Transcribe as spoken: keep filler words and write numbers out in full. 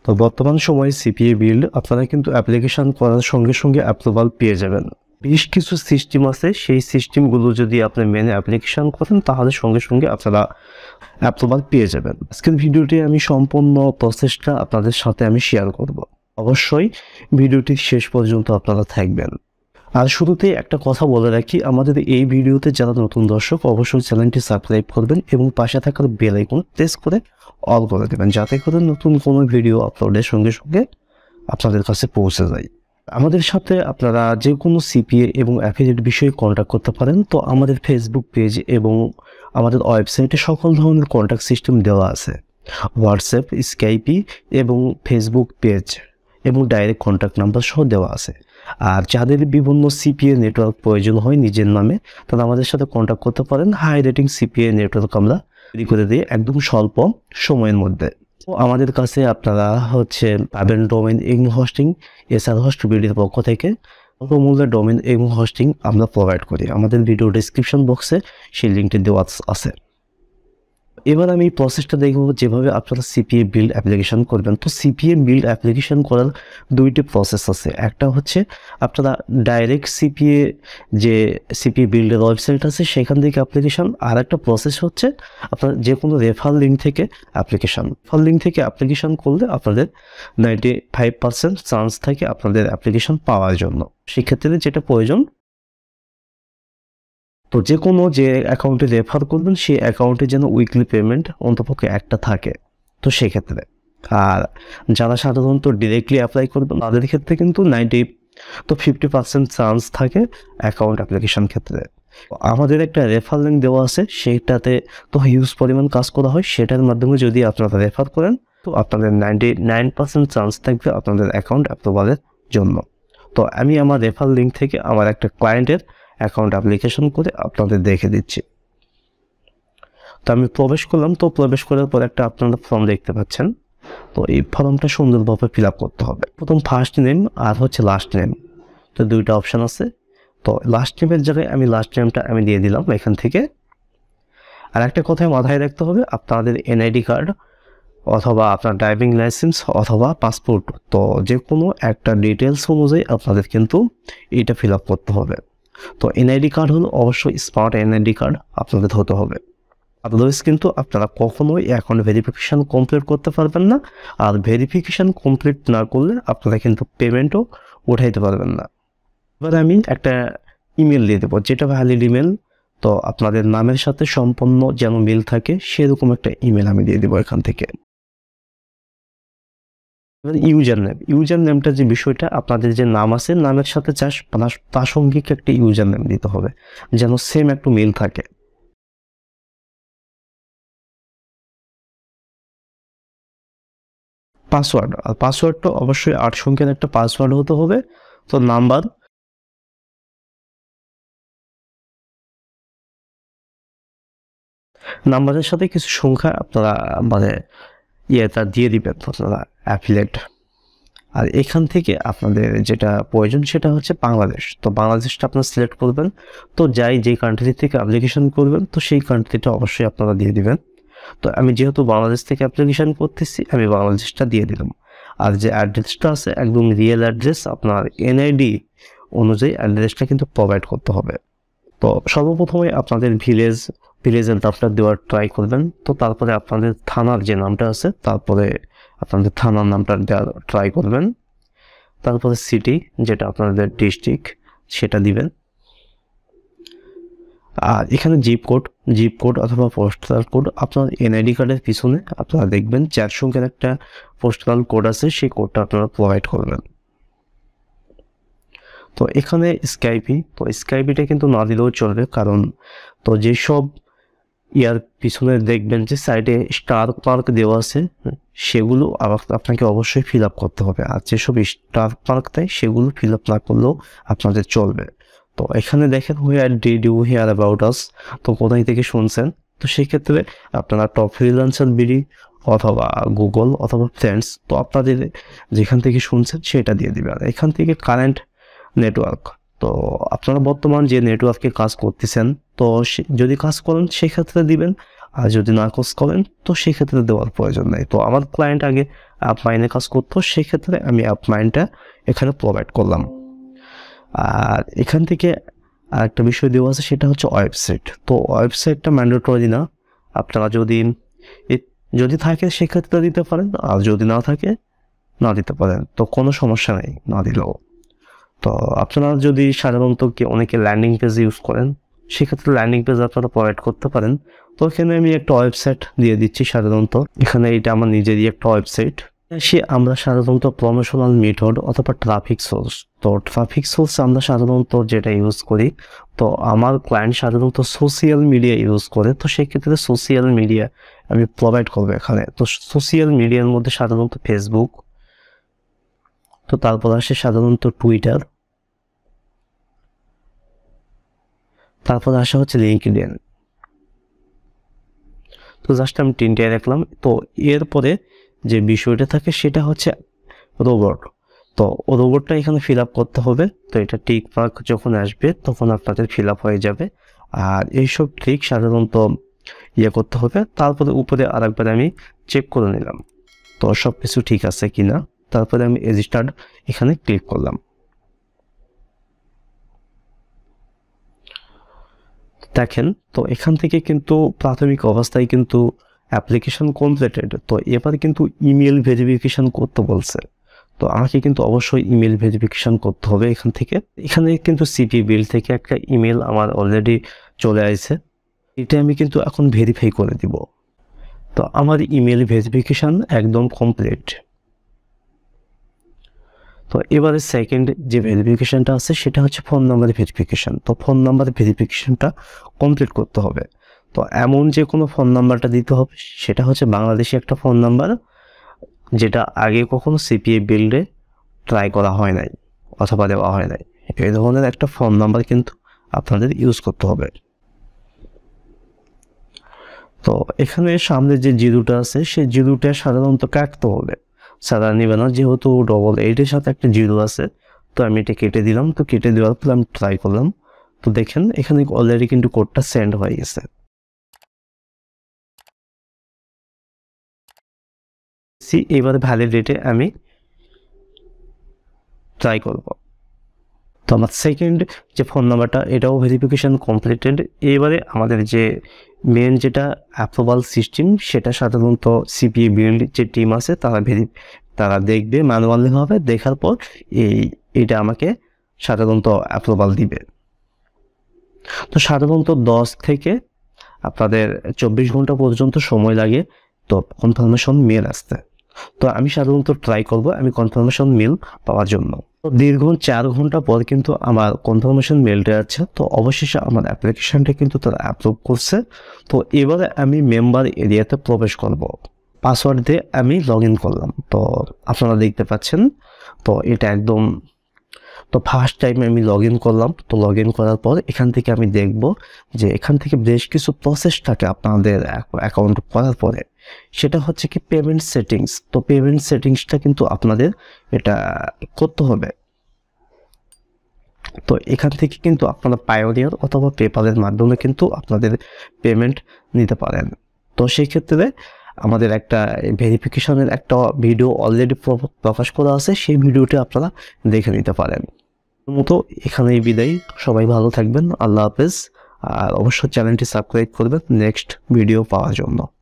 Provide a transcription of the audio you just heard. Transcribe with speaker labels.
Speaker 1: তো বর্তমান সময়ে সিপিএ বিল্ড আপনারা কিন্তু অ্যাপ্লিকেশন করার সঙ্গে সঙ্গে অ্যাপ্রুভাল পেয়ে যাবেন। বেশ কিছু সিস্টেম আছে, সেই সিস্টেমগুলো যদি আপনি মেনে অ্যাপ্লিকেশন করেন তাহলে সঙ্গে সঙ্গে আপনারা অ্যাপ্রুভাল পেয়ে যাবেন। আজকের ভিডিওটি আমি সম্পূর্ণ প্রসেসটা আপনাদের সাথে আমি শেয়ার করব। অবশ্যই ভিডিওটি শেষ পর্যন্ত আপনারা থাকবেন। আর শুরুতেই একটা কথা বলে রাখি, আমাদের এই ভিডিওতে যারা নতুন দর্শক অবশ্যই চ্যানেলটি সাবস্ক্রাইব করবেন এবং পাশে থাকার বেল আইকন প্রেস করে অল করে দেবেন, যাতে করে নতুন কোনো ভিডিও আপলোডের সঙ্গে সঙ্গে আপনাদের কাছে পৌঁছে যায়। আমাদের সাথে আপনারা যে কোনো সিপিএ এবং অ্যাফিলিয়েট বিষয়ে কন্ট্যাক্ট করতে পারেন। তো আমাদের ফেসবুক পেজ এবং আমাদের ওয়েবসাইটে সকল ধরনের কন্ট্যাক্ট সিস্টেম দেওয়া আছে, হোয়াটসঅ্যাপ, স্কাইপি এবং ফেসবুক পেজ এবং ডাইরেক্ট কন্ট্যাক্ট নাম্বার সহ দেওয়া আছে। আর যাদের বিভিন্ন সিপিএ নেটওয়ার্ক প্রয়োজন হয় নিজের নামে, তারা আমাদের সাথে কন্ট্যাক্ট করতে পারেন। হাই রেটিং সিপিএ নেটওয়ার্ক আমরা তৈরি করে দিই একদম স্বল্প সময়ের মধ্যে। তো আমাদের কাছে আপনারা হচ্ছে পাবেন ডোমেইন এবং হোস্টিং এসআর হোস্ট বিডির পক্ষ থেকে অল্পমূল্যে ডোমেইন এবং হোস্টিং আমরা প্রোভাইড করি। আমাদের ভিডিও ডেসক্রিপশন বক্সে সেই লিঙ্কটি দেওয়া আছে। এবার আমি প্রসেসটা দেখব যেভাবে আপনারা সিপিএ বিল্ড অ্যাপ্লিকেশন করবেন। তো সিপিএ বিল্ড অ্যাপ্লিকেশন করার দুইটি প্রসেস আছে। একটা হচ্ছে আপনারা ডাইরেক্ট সিপিএ যে সিপিএ বিল্ডের ওয়েবসাইট আছে সেখান থেকে অ্যাপ্লিকেশন, আর একটা প্রসেস হচ্ছে আপনার যে কোনো রেফার লিঙ্ক থেকে অ্যাপ্লিকেশন। রেফার লিঙ্ক থেকে অ্যাপ্লিকেশন করলে আপনাদের নাইনটি ফাইভ পার্সেন্ট চান্স থাকে আপনাদের অ্যাপ্লিকেশন পাওয়ার জন্য। সেক্ষেত্রে যেটা প্রয়োজন, তো যে কোনো যে অ্যাকাউন্টে রেফার করবেন সেই অ্যাকাউন্টে যেন উইকলি পেমেন্ট অন্তপক্ষে একটা থাকে। তো সেক্ষেত্রে আর যারা সাধারণত ডিরেক্টলি অ্যাপ্লাই করবেন তাদের ক্ষেত্রে কিন্তু নাইনটি তো ফিফটি পার্সেন্ট চান্স থাকে অ্যাকাউন্ট অ্যাপ্লিকেশন ক্ষেত্রে। আমাদের একটা রেফার লিঙ্ক দেওয়া আছে, সেইটাতে তো হিউজ পরিমাণ কাজ করা হয়। সেটার মাধ্যমে যদি আপনারা রেফার করেন তো আপনাদের নাইনটি নাইন পার্সেন্ট চান্স থাকবে আপনাদের অ্যাকাউন্ট অ্যাপ্রুভালের জন্য। তো আমি আমার রেফার লিঙ্ক থেকে আমার একটা ক্লায়েন্টের অ্যাকাউন্ট অ্যাপ্লিকেশন করে আপনাদের দেখে দিচ্ছি। তো আমি প্রবেশ করলাম। তো প্রবেশ করার পর একটা আপনারা ফর্ম দেখতে পাচ্ছেন। তো এই ফর্মটা সুন্দরভাবে ফিল আপ করতে হবে। প্রথম ফার্স্ট নেম আর হচ্ছে লাস্ট নেম, তো দুইটা অপশান আছে। তো লাস্ট নেমের জায়গায় আমি লাস্ট নেমটা আমি দিয়ে দিলাম এখান থেকে। আর একটা কথায় মাথায় রাখতে হবে, আপনাদের এনআইডি কার্ড অথবা আপনার ড্রাইভিং লাইসেন্স অথবা পাসপোর্ট, তো যে কোনো একটা ডিটেলস অনুযায়ী আপনাদের কিন্তু এইটা ফিল আপ করতে হবে। তো এনআইডি কার্ড হলো অবশ্যই স্মার্ট এনআইডি কার্ড আপনাদের হতে হবে, আদারওয়াইজ কিন্তু আপনারা কখনোই অ্যাকাউন্ট ভেরিফিকেশান কমপ্লিট করতে পারবেন না। আর ভেরিফিকেশান কমপ্লিট না করলে আপনারা কিন্তু পেমেন্টও উঠাইতে পারবেন না। এবার আমি একটা ইমেল দিয়ে দেবো, যেটা ভ্যালিড ইমেল। তো আপনাদের নামের সাথে সম্পূর্ণ যেন মিল থাকে সেরকম একটা ইমেল আমি দিয়ে দেবো এখান থেকে। এবার ইউজার নেম, ইউজার নেমটা যে বিষয়টা, আপনাদের যে নাম আছে নামের সাথে চাষ প্রাসঙ্গিক একটা ইউজার নেম দিতে হবে, যেন সেম একটু মিল থাকে। পাসওয়ার্ড, আর পাসওয়ার্ডটা অবশ্যই আট সংখ্যার একটা পাসওয়ার্ড হতে হবে। তো নাম্বার, নাম্বারের সাথে কিছু সংখ্যা আপনারা মানে ইয়েটা দিয়ে দিবেন আপনারা অ্যাফিলিয়েট। আর এখান থেকে আপনাদের যেটা প্রয়োজন সেটা হচ্ছে বাংলাদেশ। তো বাংলাদেশটা আপনারা সিলেক্ট করবেন। তো যাই যে কান্ট্রি থেকে অ্যাপ্লিকেশন করবেন তো সেই কান্ট্রিটা অবশ্যই আপনারা দিয়ে দিবেন। তো আমি যেহেতু বাংলাদেশ থেকে অ্যাপ্লিকেশন করতেছি আমি বাংলাদেশটা দিয়ে দিলাম। আর যে অ্যাড্রেসটা আছে একদম রিয়েল অ্যাড্রেস, আপনার এনআইডি অনুযায়ী অ্যাড্রেসটা কিন্তু প্রোভাইড করতে হবে। তো সর্বপ্রথমে আপনাদের ভিলেজ ভিলেজের নামটা দেওয়ার ট্রাই করবেন। তো তারপরে আপনাদের থানার যে নামটা আছে তারপরে আপনাদের থানার নামটা দেওয়ার ট্রাই করবেন। তারপরে সিটি যেটা আপনাদের ডিস্ট্রিক্ট সেটা দিবেন। আর এখানে জিপ কোড জিপ কোড অথবা পোস্টাল কোড আপনার এনআইডি কার্ডের পিছনে আপনারা দেখবেন চার সংখ্যার একটা পোস্টাল কোড আছে, সেই কোডটা আপনারা প্রোভাইড করবেন। তো এখানে স্কাইপি, তো স্কাইপিটা কিন্তু না দিলেও চলবে, কারণ তো যেসব ইয়ার পিছনে দেখবেন যে সাইডে স্টার মার্ক দেওয়া আছে সেগুলো আপনাকে অবশ্যই ফিল আপ করতে হবে। আর যেসব স্টার মার্ক দেয় সেগুলো ফিল আপ না করলেও আপনাদের চলবে। তো এখানে দেখেন where did you hear about us, তো কোথায় থেকে শুনছেন। তো সেক্ষেত্রে আপনারা টপ ফ্রিল্যান্সার বিডি অথবা গুগল অথবা ফ্রেন্ডস, তো আপনাদের যেখান থেকে শুনছেন সেটা দিয়ে দিবেন। এখান থেকে কারেন্ট নেটওয়ার্ক, তো আপনারা বর্তমান যে নেটওয়ার্কে কাজ করতেছেন তো যদি কাজ করেন সেক্ষেত্রে দিবেন। আর যদি না কাজ করেন তো সেক্ষেত্রে দেওয়ার প্রয়োজন নেই। তো আমার ক্লায়েন্ট আগে অ্যাপমাইনে কাজ করতো, সেক্ষেত্রে আমি অ্যাপমাইনটা এখানে প্রোভাইড করলাম। আর এখান থেকে আরেকটা বিষয় দেওয়া আছে, সেটা হচ্ছে ওয়েবসাইট। তো ওয়েবসাইটটা ম্যান্ডেটরি না, আপনারা যদি যদি থাকে সেক্ষেত্রে দিতে পারেন, আর যদি না থাকে না দিতে পারেন, তো কোনো সমস্যা নেই না দিলেও। তো আপনারা যদি সাধারণত কি অনেকে ল্যান্ডিং পেজ ইউজ করেন, সেক্ষেত্রে ল্যান্ডিং পেজ আপনারা প্রোভাইড করতে পারেন। তো এখানে আমি একটা ওয়েবসাইট দিয়ে দিচ্ছি সাধারণত। এখানে এটা আমার নিজেরই একটা ওয়েবসাইট। সে আমরা সাধারণত প্রমোশনাল মেথড অথবা ট্রাফিক সোর্স। তো ট্রাফিক সোর্স আমরা সাধারণত যেটা ইউজ করি, তো আমার ক্লায়েন্ট সাধারণত সোশ্যাল মিডিয়া ইউজ করে, তো সেক্ষেত্রে সোশ্যাল মিডিয়া আমি প্রোভাইড করবো এখানে। তো সোশ্যাল মিডিয়ার মধ্যে সাধারণত ফেসবুক, তো তারপর আসে সাধারণত টুইটার, তারপর আসা হচ্ছে লিঙ্কডইন। তো জাস্ট আমি তিনটায় রাখলাম। তো এরপরে যে বিষয়টা থাকে সেটা হচ্ছে রোবট। তো রোবটটা এখানে ফিল আপ করতে হবে। তো এটা টিক মার্ক যখন আসবে তখন আপনাদের ফিল আপ হয়ে যাবে। আর এইসব ট্রিক সাধারণত ইয়ে করতে হবে। তারপরে উপরে আরেকবার আমি চেক করে নিলাম তো সব কিছু ঠিক আছে কিনা। তারপরে আমি রেজিস্টার্ড এখানে ক্লিক করলাম। দেখেন, তো এখান থেকে কিন্তু প্রাথমিক অবস্থায় কিন্তু অ্যাপ্লিকেশন কমপ্লিটেড। তো এবার কিন্তু ইমেল ভেরিফিকেশন করতে বলছে। তো আমাকে কিন্তু অবশ্যই ইমেল ভেরিফিকেশন করতে হবে এখান থেকে। এখানে কিন্তু সিপিএ বিল্ড থেকে একটা ইমেল আমার অলরেডি চলে আসছে, এটা আমি কিন্তু এখন ভেরিফাই করে দিব। তো আমার ইমেল ভেরিফিকেশন একদম কমপ্লিট। তো এবারে সেকেন্ড যে ভেরিফিকেশনটা আছে সেটা হচ্ছে ফোন নাম্বার ভেরিফিকেশন। তো ফোন নাম্বার ভেরিফিকেশনটা কমপ্লিট করতে হবে। তো এমন যে কোনো ফোন নাম্বারটা দিতে হবে, সেটা হচ্ছে বাংলাদেশি একটা ফোন নাম্বার, যেটা আগে কখনো সিপিএ বিল্ডে ট্রাই করা হয় নাই অথবা দেওয়া হয় নাই। এই ধরনের একটা ফোন নাম্বার কিন্তু আপনাদের ইউজ করতে হবে। তো এখানে সামনে যে জিরোটা আছে সেই জিরোটা সাধারণত কাটতে হবে, সাদা নিবে না, যেহেতু ডবল এইটের সাথে একটা জিরো আছে। তো আমি এটা কেটে দিলাম। তো কেটে দেওয়ার পর আমি ট্রাই করলাম। তো দেখেন এখানে অলরেডি কিন্তু কোডটা সেন্ড হয়ে গেছে। সি এবারে ভ্যালিডেটে আমি ট্রাই করব। তো আমার সেকেন্ড যে ফোন নাম্বারটা এটাও ভেরিফিকেশন কমপ্লিটেড। এবারে আমাদের যে মেন যেটা অ্যাপ্রুভাল সিস্টেম, সেটা সাধারণত সিপিএ বিল্ড যে টিম আছে তারা ভেরি তারা দেখবে ম্যানুয়ালিভাবে, দেখার পর এই এটা আমাকে সাধারণত অ্যাপ্রুভাল দিবে। তো সাধারণত দশ থেকে আপনাদের চব্বিশ ঘন্টা পর্যন্ত সময় লাগে তো কনফার্মেশন মেল আসতে। তো আমি সাধারণত ট্রাই করব আমি কনফার্মেশন মেল পাওয়ার জন্য। তো দীর্ঘ চার ঘন্টা পর কিন্তু আমার কনফার্মেশন মেলটা আছে। তো অবশেষে আমার অ্যাপ্লিকেশনটা কিন্তু তারা অ্যাপ্রুভ করছে। তো এবারে আমি মেম্বার এরিয়াতে প্রবেশ করব। পাসওয়ার্ড দিয়ে আমি লগ ইন করলাম। তো আপনারা দেখতে পাচ্ছেন, তো এটা একদম তো ফার্স্ট টাইম আমি লগ ইন করলাম। তো লগ ইন করার পর এখান থেকে আমি দেখব যে এখান থেকে বেশ কিছু প্রসেস থাকে আপনাদের অ্যাকাউন্ট করার পরে, সেটা হচ্ছে কি পেমেন্ট সেটিংস। তো পেমেন্ট সেটিংসটা কিন্তু আপনাদের এটা করতে হবে। তো এখান থেকে কিন্তু আপনারা পায়োনিয়ার অথবা পেপালের মাধ্যমে কিন্তু আপনাদের পেমেন্ট নিতে পারেন। তো সেই ক্ষেত্রে আমাদের একটা ভেরিফিকেশনের একটা ভিডিও অলরেডি প্রকাশ করা আছে, সেই ভিডিওটি আপনারা দেখে নিতে পারেন। মতো এখানেই বিদায়, সবাই ভালো থাকবেন, আল্লাহ হাফেজ। আর অবশ্যই চ্যানেলটি সাবস্ক্রাইব করবেন নেক্সট ভিডিও পাওয়ার জন্য।